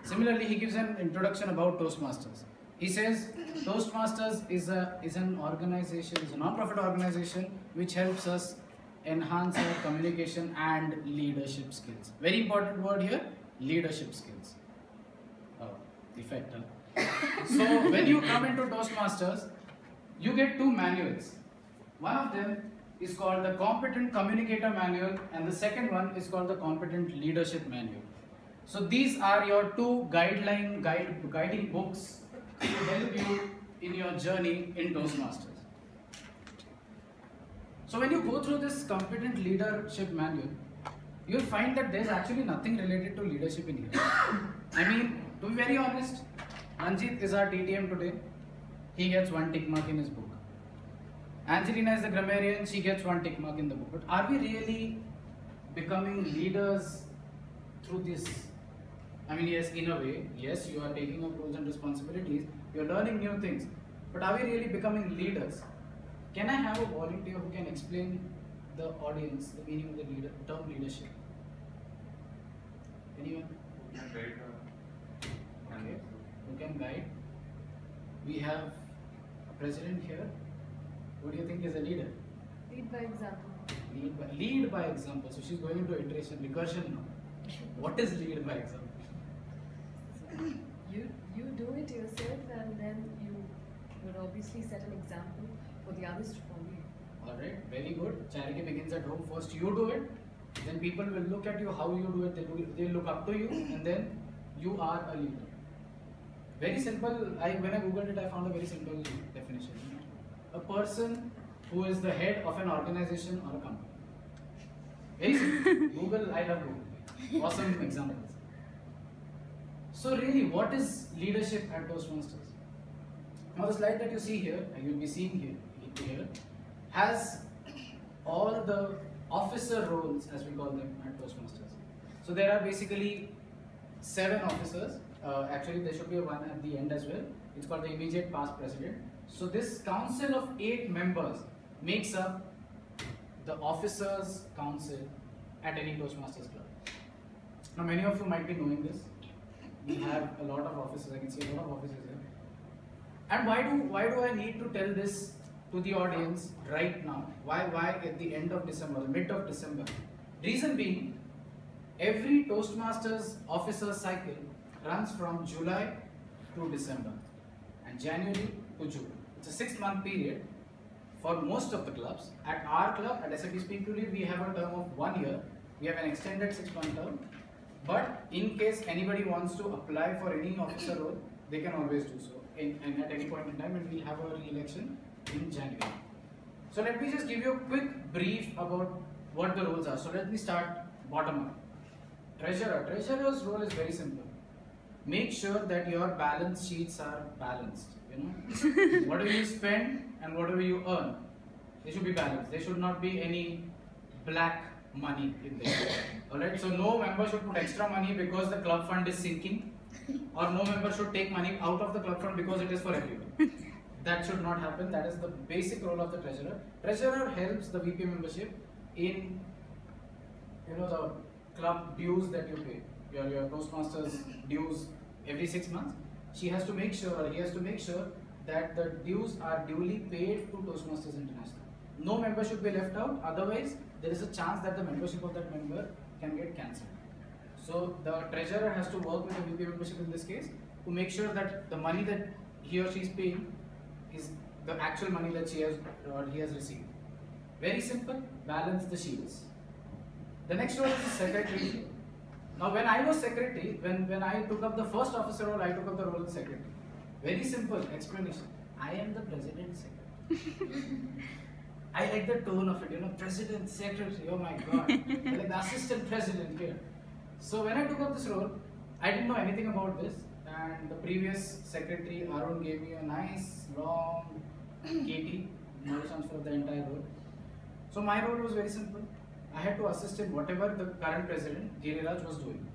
Similarly, he gives an introduction about Toastmasters. He says Toastmasters is an organization, is a non-profit organization which helps us enhance our communication and leadership skills. Very important word here, leadership skills. Oh, effect. Huh? So when you come into Toastmasters, you get two manuals. One of them is called the Competent Communicator Manual, and the second one is called the Competent Leadership Manual. So these are your two guiding books to help you in your journey in Toastmasters. So when you go through this Competent Leadership Manual, you'll find that there's actually nothing related to leadership in here. I mean, to be very honest, Anjit is our TTM today. He gets 1 tick mark in his book. Angelina is the grammarian, she gets 1 tick mark in the book. But are we really becoming leaders through this? I mean, yes, in a way, yes, you are taking up roles and responsibilities, you are learning new things. But are we really becoming leaders? Can I have a volunteer who can explain the audience the meaning of the term leadership? Anyone? Okay. Who can guide? We have a president here. What do you think is a leader? Lead by example. Lead by example. So she's going into iteration, recursion now. What is lead by example? You do it yourself, and then you would obviously set an example for the others to follow you. Alright, very good. Charity begins at home. First you do it, then people will look at you how you do it, they look up to you, and then you are a leader. Very simple. When I googled it, I found a very simple definition. A person who is the head of an organization or a company. Very simple. Google, I love Google. Awesome examples. So really, what is leadership at Toastmasters? Now the slide that you see here, and you'll be seeing here, has all the officer roles, as we call them, at Toastmasters. So there are basically 7 officers. Actually, there should be one at the end as well. It's called the immediate past president. So this council of 8 members makes up the officers council at any Toastmasters club. Now many of you might be knowing this. We have a lot of officers. I can see a lot of officers here. And why do I need to tell this to the audience right now? Why at the end of December, the mid of December? Reason being, every Toastmasters officer cycle runs from July to December and January to June. It's a 6-month period for most of the clubs. At our club, at SAP Speak to Lead, we have a term of 1 year. We have an extended 6-month term. But in case anybody wants to apply for any officer role, they can always do so and at any point in time, and we'll have a re-election in January. So let me just give you a quick brief about what the roles are. So let me start bottom up. Treasurer. Treasurer's role is very simple. Make sure that your balance sheets are balanced. You know, whatever you spend and whatever you earn, they should be balanced. There should not be any black money in there. Alright, so no member should put extra money because the club fund is sinking, or no member should take money out of the club fund because it is for everyone. That should not happen. That is the basic role of the treasurer. Treasurer helps the VP membership in, you know, the club dues that you pay, your Toastmasters dues every 6 months. She has to make sure, or he has to make sure that the dues are duly paid to Toastmasters International. No member should be left out, otherwise there is a chance that the membership of that member can get cancelled. So the treasurer has to work with the VP membership in this case to make sure that the money that he or she is paying is the actual money that she has or he has received. Very simple, balance the shields. The next role is the secretary. Now when I was secretary, when I took up the first officer role, I took up the role of secretary. Very simple explanation. I am the president secretary. I like the tone of it, you know, president, secretary, oh my god. I like the assistant president here. So when I took up this role, I didn't know anything about this, and the previous secretary, Arun, gave me a nice long KT, knowledge transfer of the entire role. So my role was very simple. I had to assist in whatever the current president, Giriraj, was doing.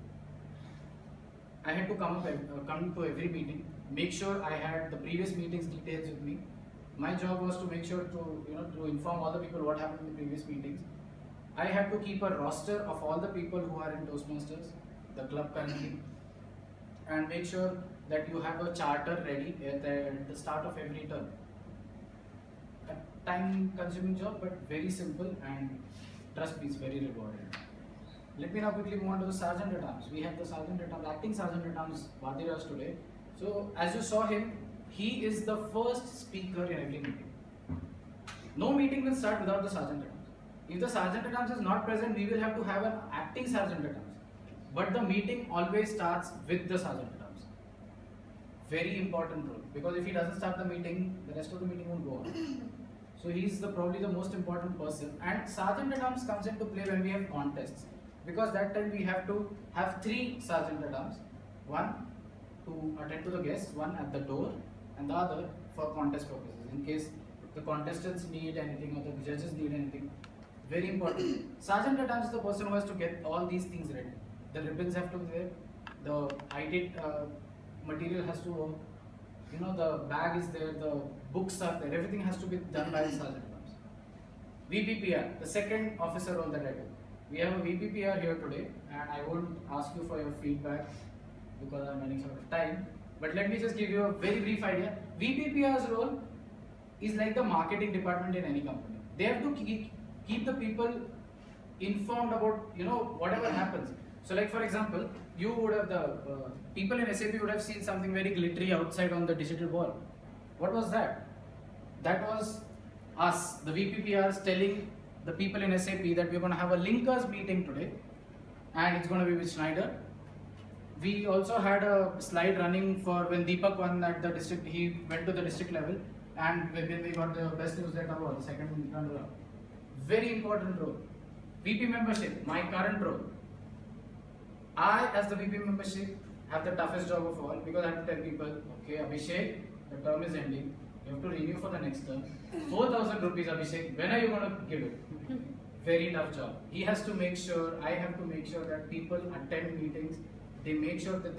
I had to come to every meeting, make sure I had the previous meetings details with me. My job was to make sure to inform all the people what happened in the previous meetings. I had to keep a roster of all the people who are in Toastmasters, the club currently, and make sure that you have a charter ready at the start of every term. A time-consuming job, but very simple, and trust me, it's very rewarding. Let me now quickly move on to the Sergeant at Arms. We have the Sergeant at Arms, Acting Sergeant at Arms, Vadiraj today. So, as you saw him, he is the first speaker in every meeting. No meeting will start without the Sergeant at Arms. If the Sergeant at Arms is not present, we will have to have an Acting Sergeant at Arms. But the meeting always starts with the Sergeant at Arms. Very important role, because if he doesn't start the meeting, the rest of the meeting won't go on. So he's probably the most important person. And Sergeant at Arms comes into play when we have contests, because that time we have to have 3 Sergeant at Arms. One to attend to the guests, one at the door, and the other for contest purposes. In case the contestants need anything or the judges need anything. Very important. Sergeant at Arms is the person who has to get all these things ready. The ribbons have to be there, the ID material has to work, the bag is there, the books are there, everything has to be done by the Sergeant at Arms. VPPR, the second officer role that I do. We have a VPPR here today, and I won't ask you for your feedback because I'm running short of time, but let me just give you a very brief idea. VPPR's role is like the marketing department in any company. They have to keep the people informed about whatever happens. So like for example, you would have the people in SAP would have seen something very glittery outside on the digital wall. What was that? That was us, the VPPRs, telling the people in SAP that we're going to have a linkers meeting today, and it's going to be with Schneider. We also had a slide running for when Deepak won at the district. He went to the district level, and when we got the best newsletter award, the second runner-up. Very important role. VP membership, my current role. I, as the VP membership, have the toughest job of all, because I have to tell people, okay, Abhishek, the term is ending. You have to renew for the next term. 4,000 rupees, Abhishek. When are you going to give it? Very tough job. He has to make sure, I have to make sure that people attend meetings. They make sure that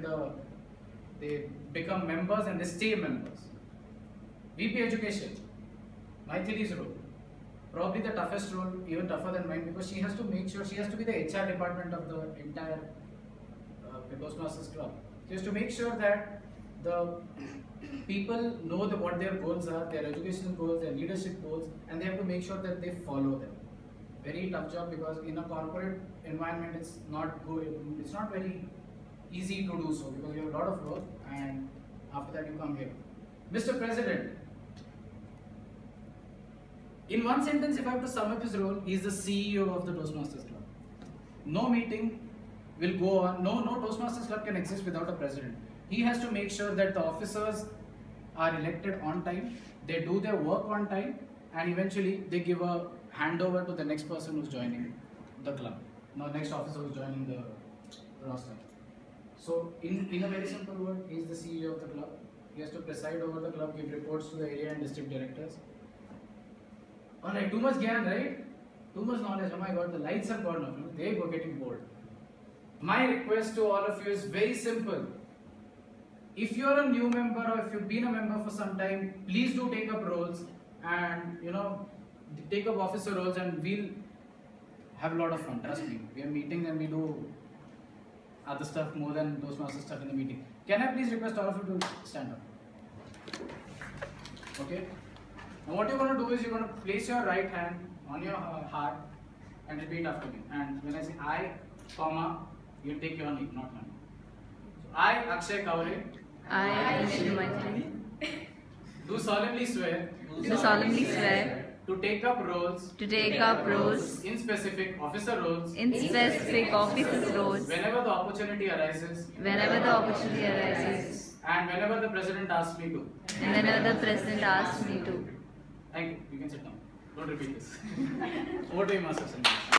they become members and they stay members. VP education, Maithili's role. Probably the toughest role, even tougher than mine, because she has to make sure, she has to be the HR department of the entire Toastmasters Club. She has to make sure that the people know what their goals are, their educational goals, their leadership goals, and they have to make sure that they follow them. Very tough job, because in a corporate environment it's not good, it's not very easy to do so, because you have a lot of work, and after that you come here. Mr. President, in one sentence, if I have to sum up his role, he is the CEO of the Toastmasters Club. No meeting will go on, no Toastmasters Club can exist without a president. He has to make sure that the officers are elected on time, they do their work on time, and eventually they give a handover to the next person who's joining the club. Now, next officer who's joining the roster. So, in a very simple word, he is the CEO of the club. He has to preside over the club, give reports to the area and district directors. Alright, too much gyan, right? Too much knowledge. Oh my god, the lights are gone off. They were getting bored. My request to all of you is very simple. If you're a new member or if you've been a member for some time, please do take up roles and take up officer roles, and we'll have a lot of fun. Trust me. We have meetings and we do other stuff more than Toastmasters stuff in the meeting. Can I please request all of you to stand up? Okay? Now what you're going to do is you're going to place your right hand on your heart and repeat after me. And when I say I, comma, you take your name, not mine. So I, Akshay Kavre, I, Maithili, do solemnly swear to take up roles in specific officer roles whenever the opportunity arises and whenever the president asks me to. Thank you. You can sit down. Don't repeat this. Over to you, Master Sanjay.